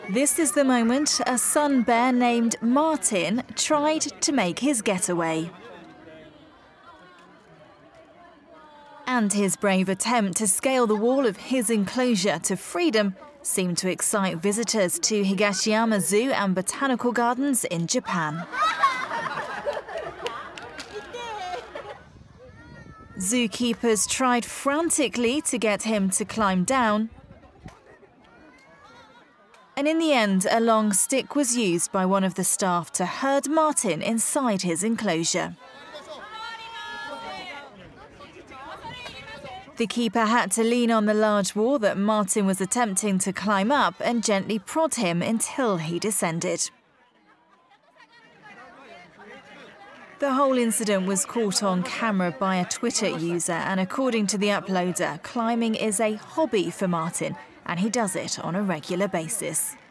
This is the moment a sun bear named Martin tried to make his getaway. And his brave attempt to scale the wall of his enclosure to freedom seemed to excite visitors to Higashiyama Zoo and Botanical Gardens in Japan. Zookeepers tried frantically to get him to climb down, and in the end, a long stick was used by one of the staff to herd Martin inside his enclosure. The keeper had to lean on the large wall that Martin was attempting to climb up and gently prod him until he descended. The whole incident was caught on camera by a Twitter user, and according to the uploader, climbing is a hobby for Martin, and he does it on a regular basis.